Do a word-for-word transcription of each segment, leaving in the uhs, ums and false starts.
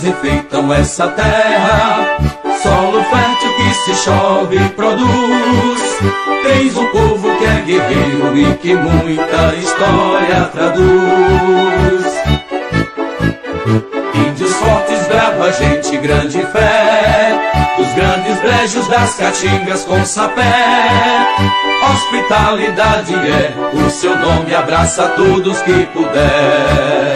enfeitam essa terra, solo fértil que se chove e produz. Tens um povo que é guerreiro e que muita história traduz. Índios fortes, brava, gente, grande fé, dos grandes brejos das caatingas com sapé. Hospitalidade é o seu nome, abraça todos que puder.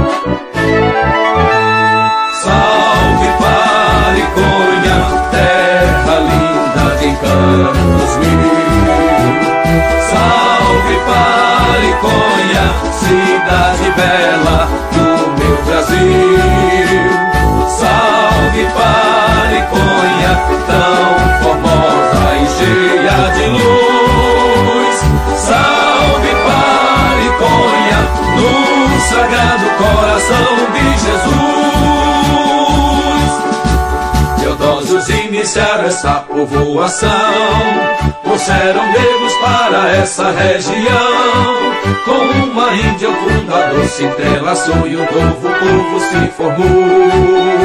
Salve Pariconha, terra linda de Campos Mil. Salve Pariconha, cidade bela do meu Brasil. Salve Pariconha, tão formosa e cheia de luz. Salve Pariconha, no sagrado coração de Jesus. Teodósios iniciaram essa povoação, trouxeram negros para essa região. Com uma índia o fundador se entrelaçou e um novo povo se formou.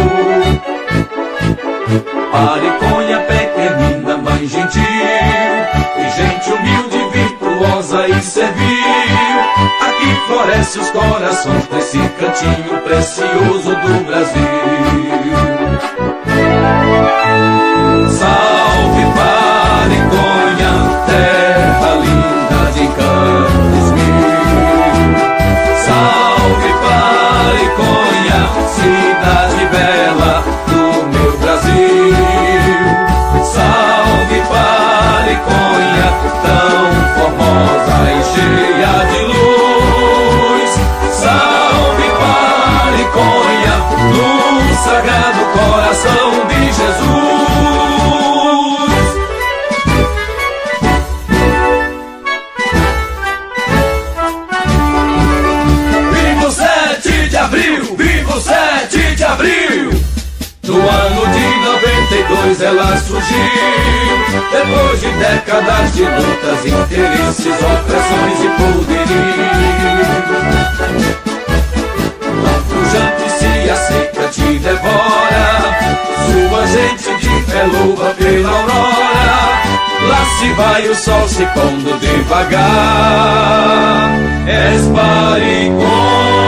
Pariconha pequenina, mãe gentil, e gente humilde, virtuosa e servil. Aqui floresce os corações desse cantinho precioso do Brasil. Salve Pariconha, terra linda de Campos Mil. Salve Pariconha, cidade bela do meu Brasil. Salve Pariconha, tão formosa e cheia de luz. Salve Pariconha, no sagrado coração de Jesus. Viva o sete de abril, viva o sete de abril. No ano de noventa e dois ela surgiu, depois de décadas de lutas, interesses, opressões e poderio. Lá pujante se a seca te devora, sua gente de fé louva pela aurora. Lá se vai o sol se pondo devagar, és Pariconha.